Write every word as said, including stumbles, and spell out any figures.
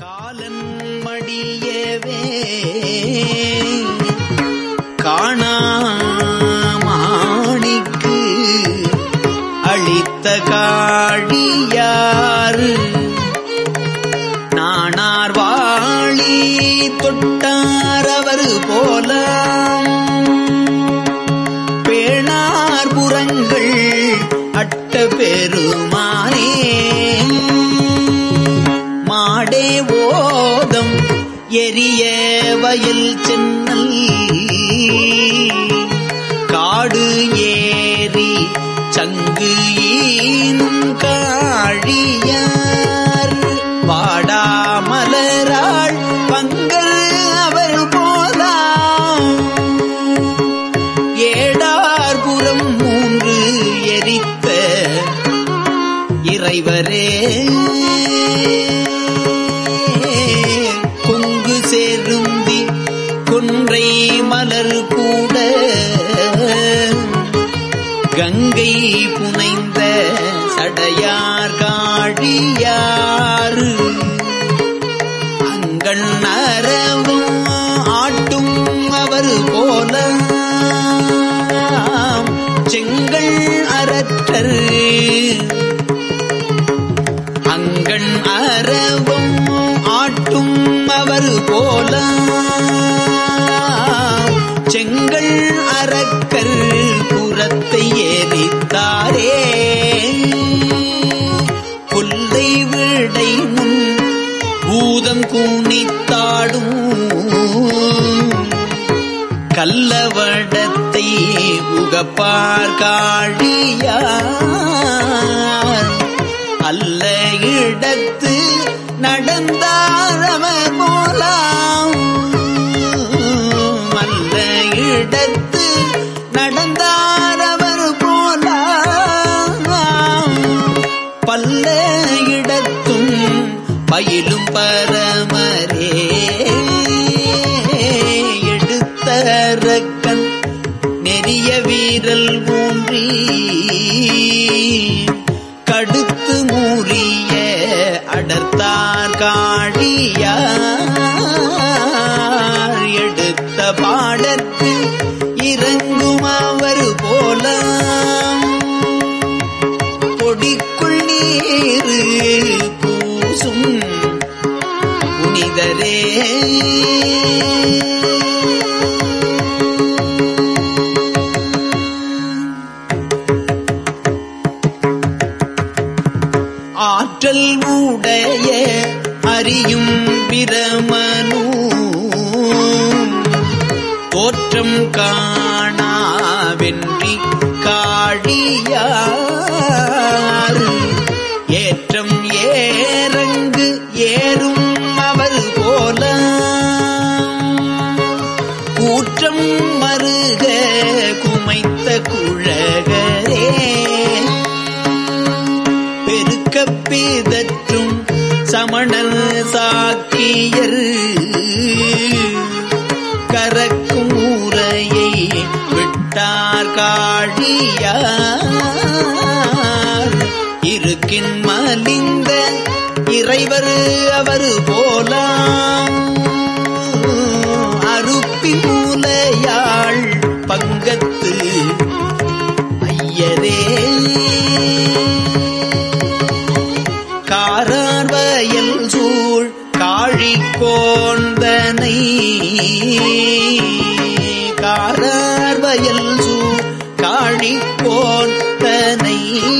காலன் மடியவே காணாமாணிக்கு அளித்த காழியாறு நாணார் வாழி தொட்டாரவர் போல பேணார் புறங்கள் அட்ட பெருமானே மாடே ஓதம் எரிய வயல் சென்னல் காடு ஏறி சங்கு ஈனும் காழியார் வாடாமலராள் பங்கல் அவர் போதாம் ஏடார்புறம் மூன்று எரித்த இறைவரே கொங்கு சேருந்தி கொன்றை மலர் கூட கங்கை புனைந்த சடையார் காழியாறு அங்கள் நரவும் ஆட்டும் அவர் போல செங்கல் அரற்றர் அங்கண் அரவும் ஆட்டும் அவர் போல செங்கல் அரக்கர் புறத்தை ஏறித்தாரே கொல்லை விடை முன் பூதம் கூனித்தாடும் கல்லவடத்தை உகப்பார் காழியார் அல்ல இடத்து நடந்தாரவர் போலாம் அல்ல இடத்து நடந்தாரவர் போலாம் பல்ல இடத்தும் பயிலும் பரமரே எடுத்தரக்கன் நெறிய வீரல் ஊன்றி கடுத்து மூறிய அடர்த்தார் காழியார் எடுத்த பாடற்கு இறங்கும் அவர் போல பொடிக்குள் நீரு பூசும் புனிதரே ஆற்றல் உடைய அறியும் பிரமனு தோற்றம் காணாவென்றி காழியார் ஏற்றம் ஏறங்கு ஏறும் அவர் போல கூற்றம் மருக குமைத்த குழகரே பிதற்றும் சமணல் சாக்கியர் கரக்கும் ஊரையை விட்டார் காழியார் இருக்கின் மலிந்த இறைவர் அவர் போலாம் அருப்பி மூலையாள் பங்கத்து ஐயரே காரார் வயல் சூழ் காழிக்கோந்தனை காரார் வயல் சூழ் காழிக்கோந்தனை